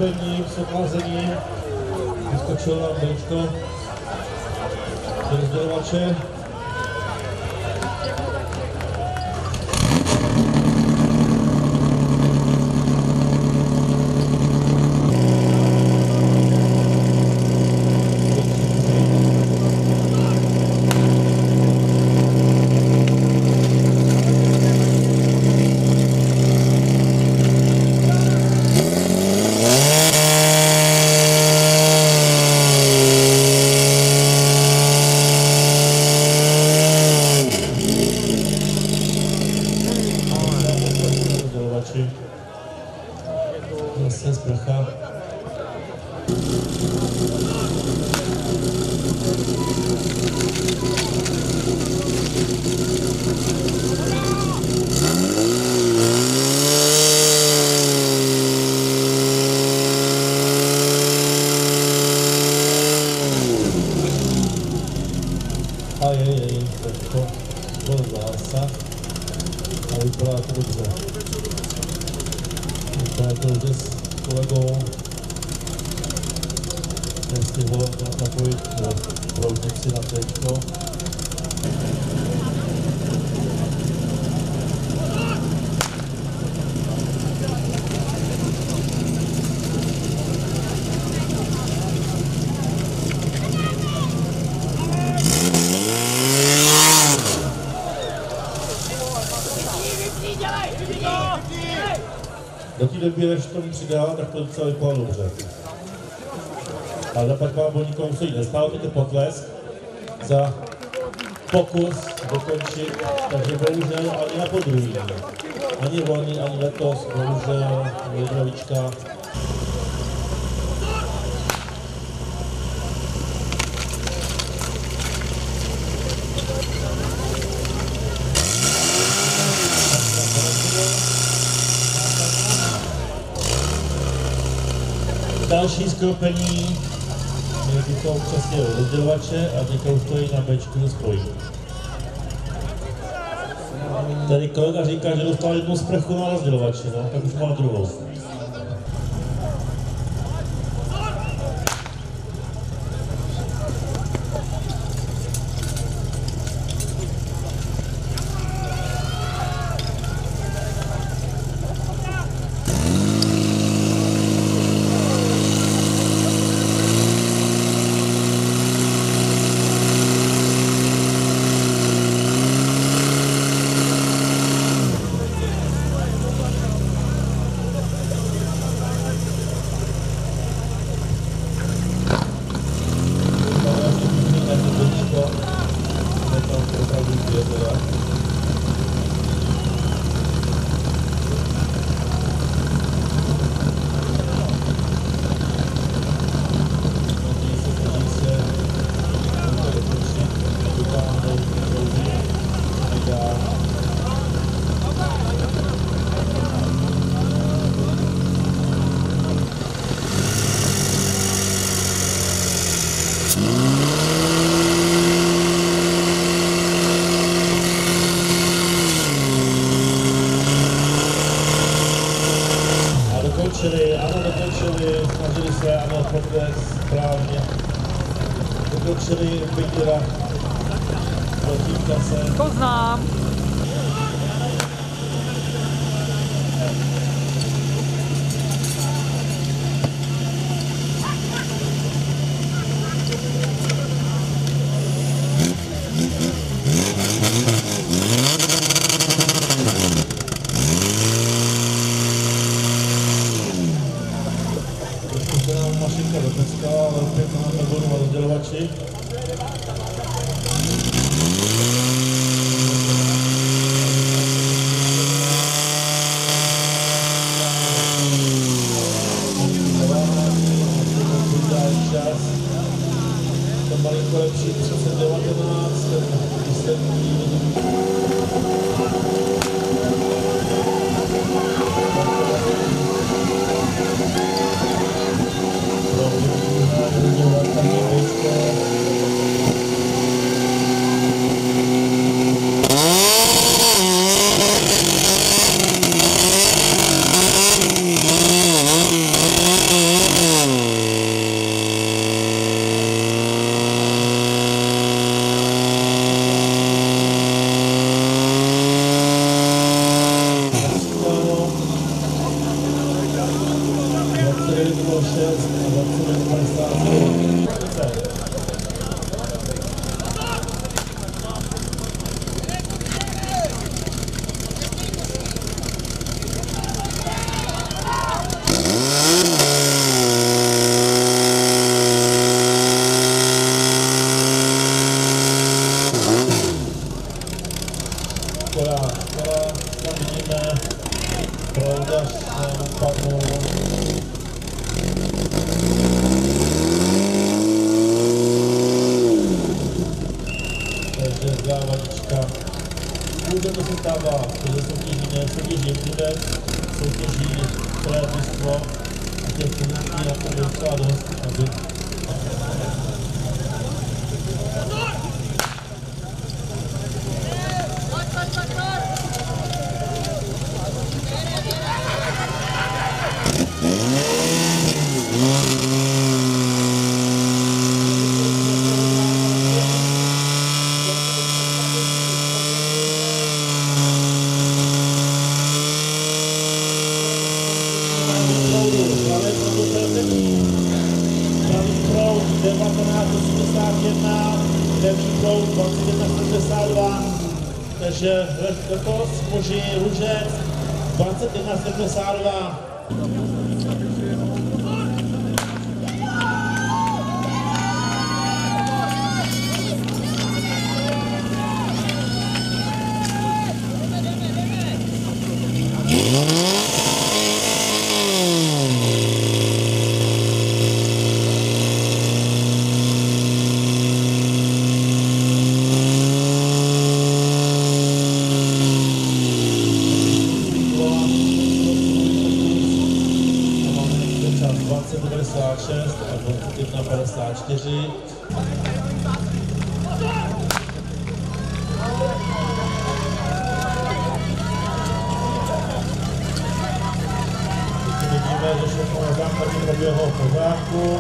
skopení, s obházením, vyskočil na Bčko do rozdělovače. Zase sprcha. To byl zásah a vypadá to dobře. Vypadá to dobře s kolegou. Nestihl napojit proudnici na tečko. Do té doby, než tomu přidá, tak to docela vypadá dobře. Ale pak vám o nikomu stojí. Nestalo to potlesk za pokus dokončit, takže bohužel ani na podruhý. Ani loni, ani letos, bohužel Jedrovička. Další skropení, bychom přesně rozdělovače a teďka už to je na Bčku spojí. Tady kolega říká, že dostal jednu sprchu na rozdělovači, no, tak už má druhou. Dokončili, snažili se, ano, podvést správně. Dokončili Bejděra proti kase. To znám. Mašinka do peska, ale opět máme vodu na rozdělovači. skoro tam vidíme Proudař upadnou. Takže závadička. Může to se stává, protože soutěží Jemnivec, soutěží Krajbistvo a těch funkcí na to je docela dost, aby takže letos muži Lužec 21,72. A 21,54. Vidíme, že všechno na základě proběhlo v pořádku.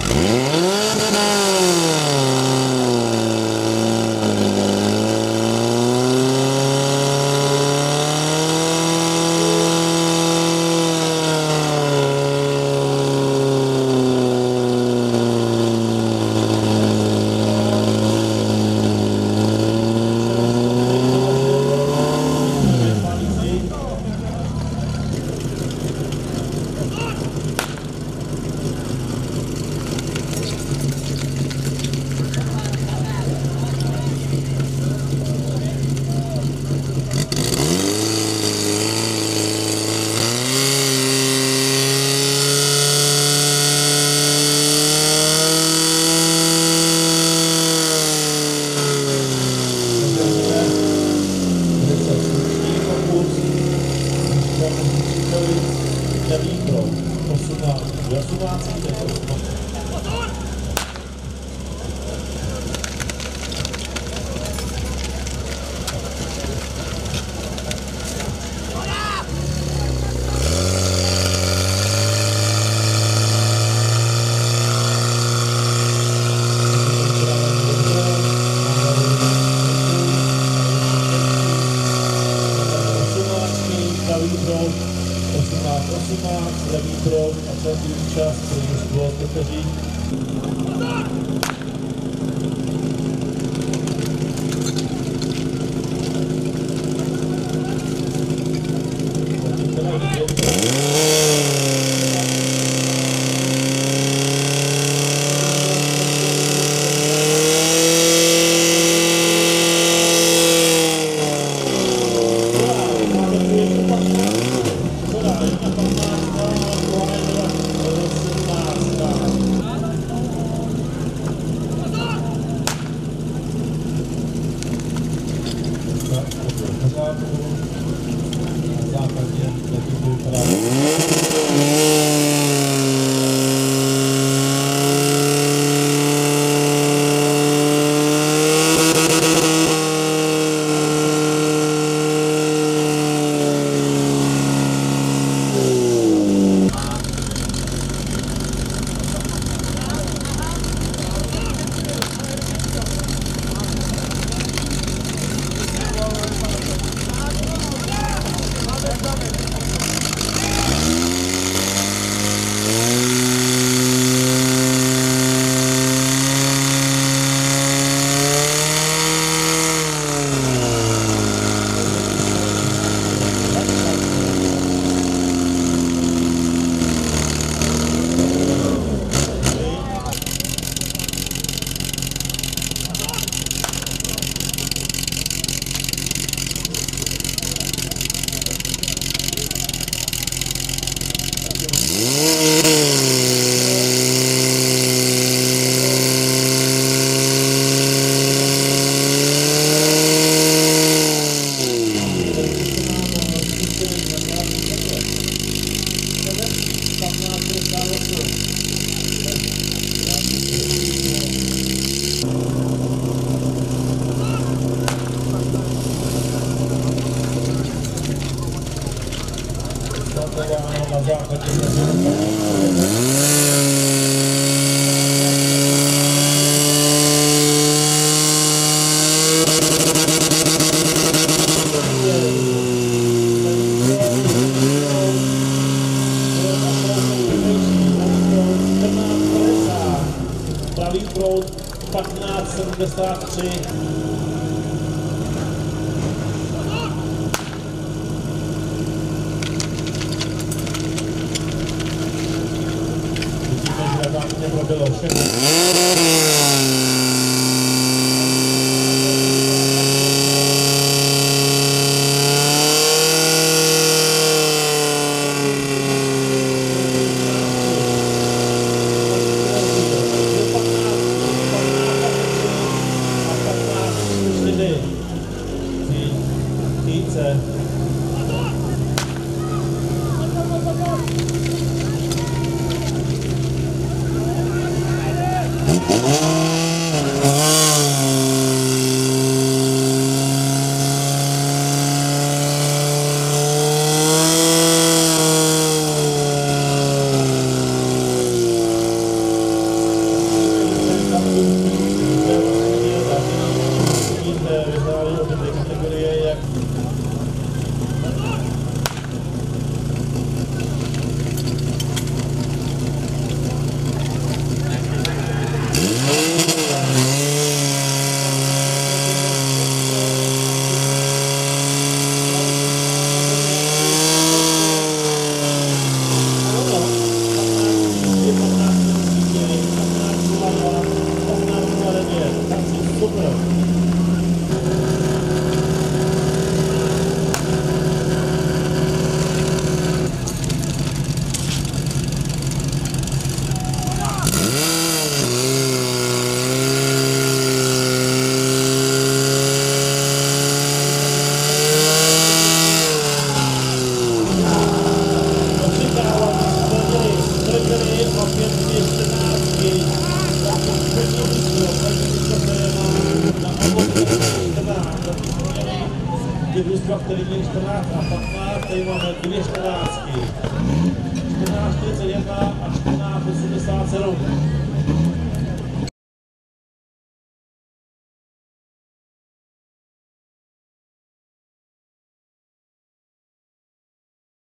Levý proud a celý účast, který už bylo soupeří. Na základě, jaký byl právě wylądowano na zachodzie. Pravý proud 1573. Vidíme, že tam neprobilo všechno. Ty družstva, který měli 14 a 15, tady máme 2 14. 14,41 a 14,87.